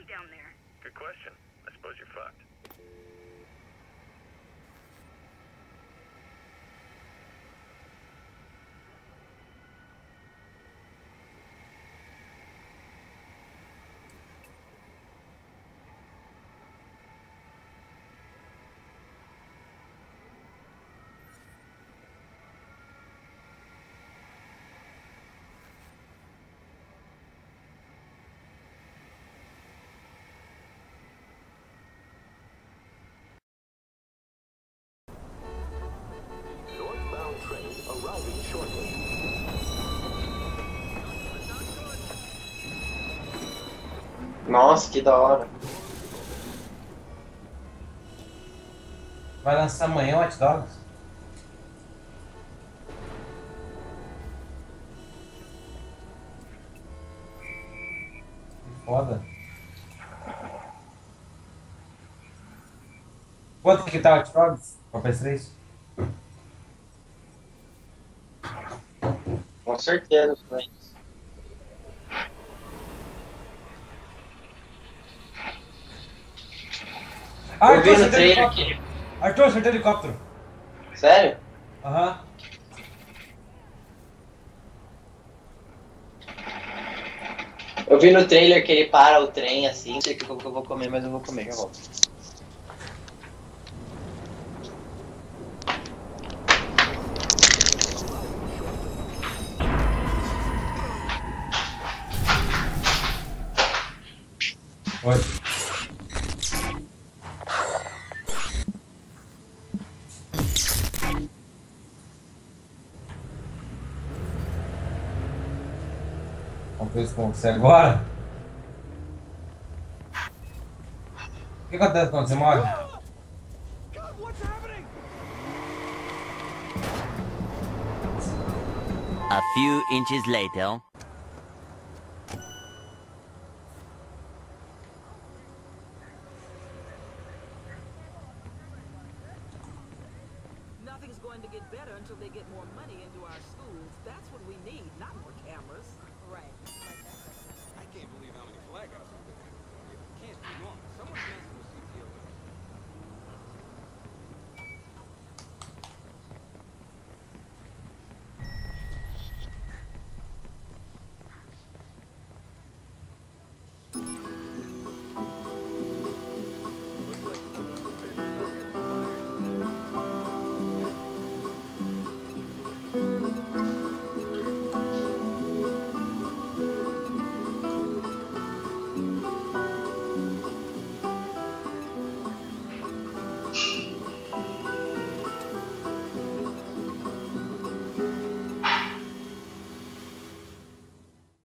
doing down there? Good question. I suppose you're fucked. Northbound train arriving shortly. Nossa, que da hora. Vai lançar amanhã o Watch Dogs? Que foda. Quanto que tá o Watch Dogs? Pra PS3? Com certeza, mas... Ah, Eu vi no acertei o trailer helicóptero. que... Arthur, acertei o helicóptero. Sério? Aham. Eu vi no trailer que ele para o trem assim, não sei o que eu vou comer, mas eu vou comer, já volto. Oi. Vamos ver se com você agora. O que acontece quando você morre? A few inches later. Nothing's going to get better until they get more money into our schools. That's what we need, not more cameras. Right. I can't believe how many flag ups there. It can't be wrong. Someone's messed